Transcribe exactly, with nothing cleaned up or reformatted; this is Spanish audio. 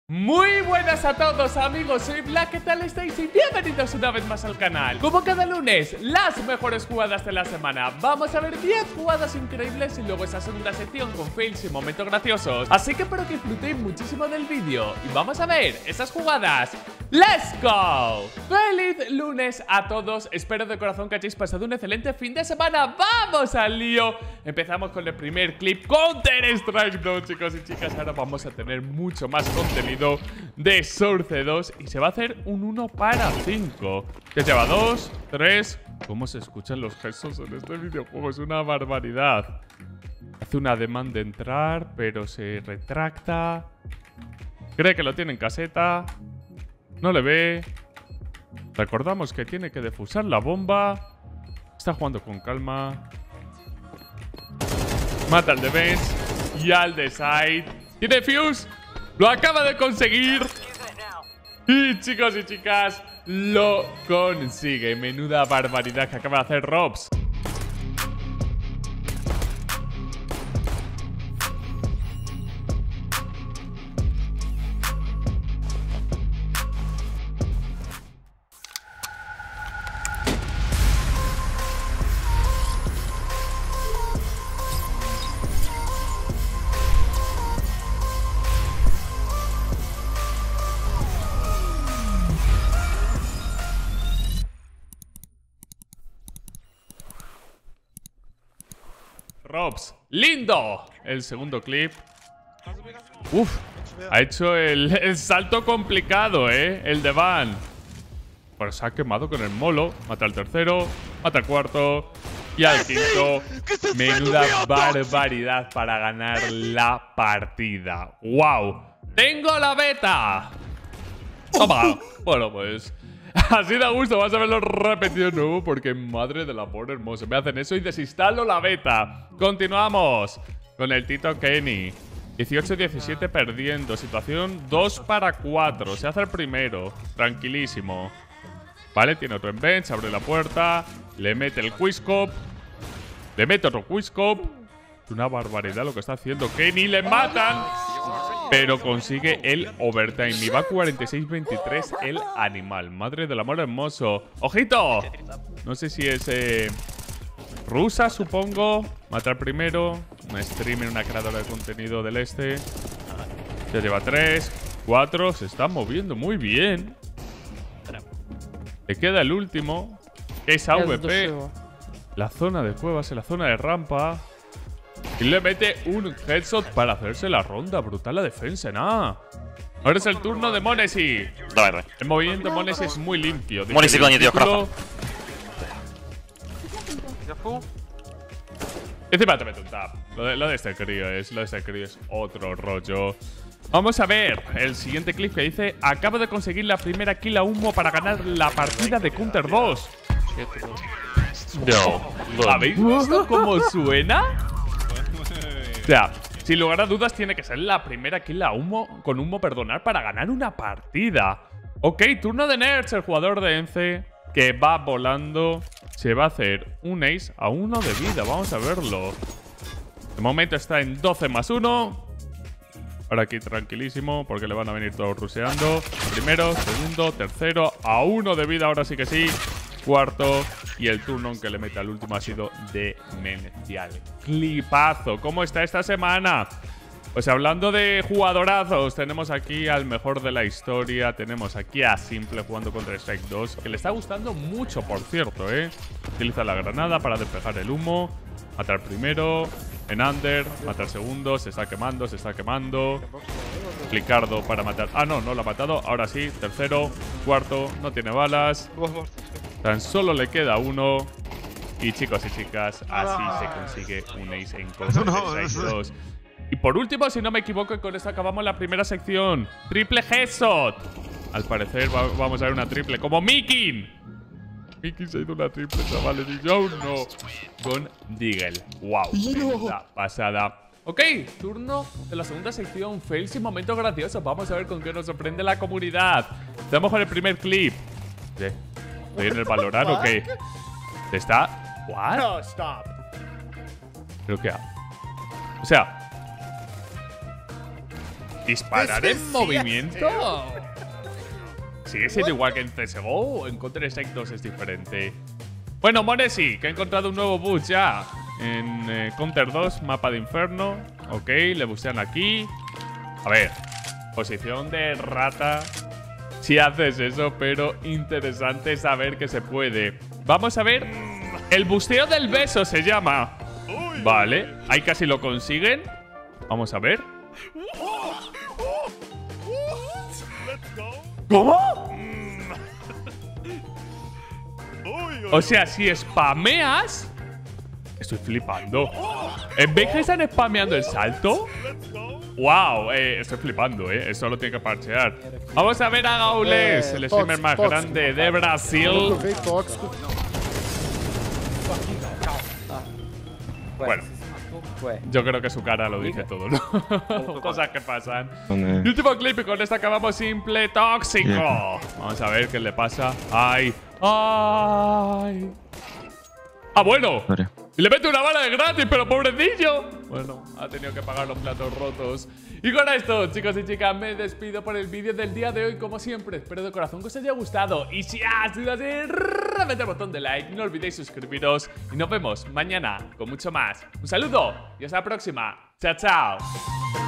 Muy buenas a todos amigos, soy Black, ¿qué tal estáis? Y bienvenidos una vez más al canal. Como cada lunes, las mejores jugadas de la semana. Vamos a ver diez jugadas increíbles y luego esa segunda sección con fails y momentos graciosos. Así que espero que disfrutéis muchísimo del vídeo y vamos a ver esas jugadas. ¡Let's go! ¡Feliz lunes a todos! Espero de corazón que hayáis pasado un excelente fin de semana. ¡Vamos al lío! Empezamos con el primer clip, Counter-Strike dos, chicos y chicas. Ahora vamos a tener mucho más contenido de Source dos y se va a hacer un uno para cinco. Que lleva dos, tres. ¿Cómo se escuchan los gestos en este videojuego? Es una barbaridad. Hace una demand de entrar, pero se retracta. Cree que lo tiene en caseta. No le ve. Recordamos que tiene que defusar la bomba. Está jugando con calma. Mata al defense y al de side. Tiene fuse. Lo acaba de conseguir. Y chicos y chicas, lo consigue. Menuda barbaridad que acaba de hacer Robs. Robs, lindo. El segundo clip. Uf, ha hecho el, el salto complicado, eh. El de Van. Pero se ha quemado con el molo. Mata al tercero, mata al cuarto y al quinto. Menuda barbaridad para ganar la partida. ¡Wow! ¡Tengo la beta! Toma. Bueno, pues así da gusto, vas a verlo repetido de nuevo porque madre del amor hermoso. Me hacen eso y desinstalo la beta. Continuamos con el Tito Kenny. dieciocho diecisiete perdiendo. Situación dos para cuatro. Se hace el primero. Tranquilísimo. Vale, tiene otro en bench. Abre la puerta. Le mete el quickscope. Le mete otro quickscope. Una barbaridad lo que está haciendo Kenny. Le matan. Pero consigue el overtime. Y va cuarenta y seis veintitrés el animal. Madre del amor hermoso. ¡Ojito! No sé si es eh, rusa, supongo. Matar primero. Una streamer, una creadora de contenido del este. Ya lleva tres, cuatro. Se está moviendo muy bien. Le queda el último. Que es A V P. La zona de cuevas, en la zona de rampa. Y le mete un headshot para hacerse la ronda. Brutal la defensa, nada. Ahora es el turno de Monesi. El movimiento de Monesi es muy limpio. Monesi goni dio krafa. Encima te mete un tap. Lo de, lo de este crío es, lo de este crío es otro rollo. Vamos a ver el siguiente clip que dice: acabo de conseguir la primera kill a humo para ganar la partida de Counter dos. No. ¿Habéis visto cómo suena? O sea, sin lugar a dudas tiene que ser la primera kill a humo, con humo, perdonar, para ganar una partida. Ok, turno de Nerds, el jugador de Ence, que va volando. Se va a hacer un ace a uno de vida, vamos a verlo. De momento está en doce más uno. Ahora aquí tranquilísimo, porque le van a venir todos ruseando. Primero, segundo, tercero, a uno de vida, ahora sí que sí. Cuarto, y el turno que le mete al último ha sido demencial. Clipazo. ¿Cómo está esta semana? Pues hablando de jugadorazos, tenemos aquí al mejor de la historia. Tenemos aquí a Simple jugando contra Strike dos, que le está gustando mucho, por cierto, ¿eh? Utiliza la granada para despejar el humo. Matar primero, en under, matar segundo, se está quemando, se está quemando. Flicardo para matar. Ah, no, no lo ha matado. Ahora sí, tercero, cuarto, no tiene balas. Tan solo le queda uno. Y chicos y chicas, así se consigue un ace en Counter-Strike dos. Y por último, si no me equivoco, y con esto acabamos la primera sección. Triple headshot. Al parecer va, vamos a ver una triple como Mikin. Mikin se ha ido una triple, chavales. Y yo no. Con Deagle. Wow. Tremenda pasada. Ok, turno de la segunda sección. Fails y momentos graciosos. Vamos a ver con qué nos sorprende la comunidad. Estamos con el primer clip. ¿Qué? ¿Estoy en el Valorant o qué? ¿Está? ¿What? No, stop. ¿Pero qué? O sea, ¿Disparar en movimiento? ¿Sigue siendo igual que en C S G O o en Counter-Strike dos es diferente? Bueno, Monesi, que he encontrado un nuevo boost ya en eh, Counter dos, mapa de infierno. Ok, le bustean aquí. A ver, posición de rata. Si haces eso, pero interesante saber que se puede. Vamos a ver. El busteo del beso se llama. Vale, ahí casi lo consiguen. Vamos a ver. ¿Cómo? O sea, si spameas… Estoy flipando. ¿Veis que están spameando el salto? ¡Wow! Eh, estoy flipando, ¿eh? Eso lo tiene que parchear. Vamos a ver a Gaules, el streamer más grande de Brasil. Bueno, yo creo que su cara lo dice todo, ¿no? Cosas que pasan. Y último clip y con esto acabamos simple tóxico. Vamos a ver qué le pasa. ¡Ay! ¡Ay! ¡Ah, bueno! Y le mete una bala de gratis, pero pobrecillo. Bueno, ha tenido que pagar los platos rotos. Y con esto, chicos y chicas, me despido por el vídeo del día de hoy. Como siempre, espero de corazón que os haya gustado. Y si ha sido así, reventad el botón de like. No olvidéis suscribiros. Y nos vemos mañana con mucho más. Un saludo y hasta la próxima. Chao, chao.